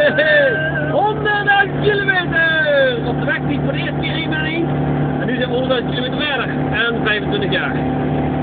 100.000 kilometer! Op de weg die voor de eerste keer 1 en nu zijn we 100.000 kilometer verder. En 25 jaar.